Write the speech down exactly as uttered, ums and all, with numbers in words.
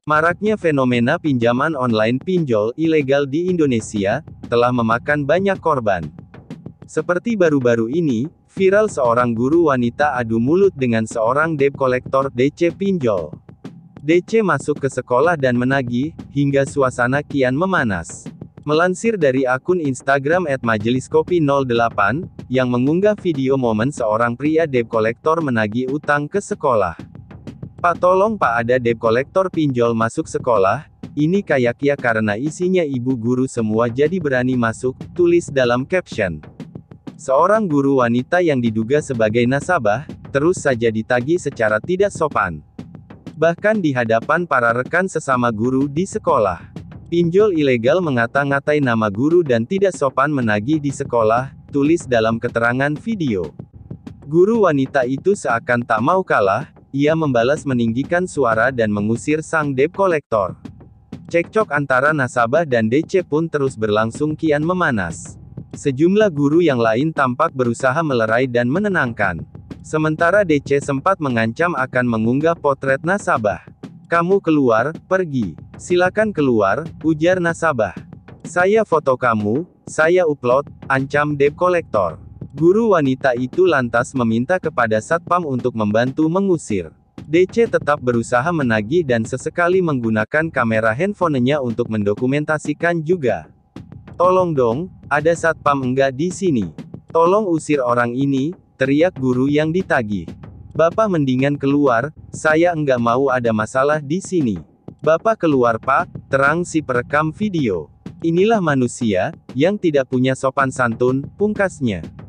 Maraknya fenomena pinjaman online pinjol ilegal di Indonesia, telah memakan banyak korban. Seperti baru-baru ini, viral seorang guru wanita adu mulut dengan seorang debt collector D C pinjol. D C masuk ke sekolah dan menagih, hingga suasana kian memanas. Melansir dari akun Instagram et majelis kopi nol delapan, yang mengunggah video momen seorang pria debt collector menagih utang ke sekolah. "Pak tolong Pak, ada debt collector pinjol masuk sekolah, ini kayak ya karena isinya ibu guru semua jadi berani masuk," tulis dalam caption. Seorang guru wanita yang diduga sebagai nasabah, terus saja ditagih secara tidak sopan. Bahkan di hadapan para rekan sesama guru di sekolah. Pinjol ilegal mengata-ngatai nama guru dan tidak sopan menagih di sekolah, tulis dalam keterangan video. Guru wanita itu seakan tak mau kalah, ia membalas meninggikan suara dan mengusir sang debt collector. Cekcok antara nasabah dan D C pun terus berlangsung kian memanas. Sejumlah guru yang lain tampak berusaha melerai dan menenangkan. Sementara D C sempat mengancam akan mengunggah potret nasabah. "Kamu keluar, pergi. Silakan keluar," ujar nasabah. "Saya foto kamu, saya upload," ancam debt collector. Guru wanita itu lantas meminta kepada satpam untuk membantu mengusir. D C tetap berusaha menagih dan sesekali menggunakan kamera handphonenya untuk mendokumentasikan juga. "Tolong dong, ada satpam enggak di sini? Tolong usir orang ini," teriak guru yang ditagih. "Bapak mendingan keluar, saya enggak mau ada masalah di sini. Bapak keluar Pak," terang si perekam video. "Inilah manusia, yang tidak punya sopan santun," pungkasnya.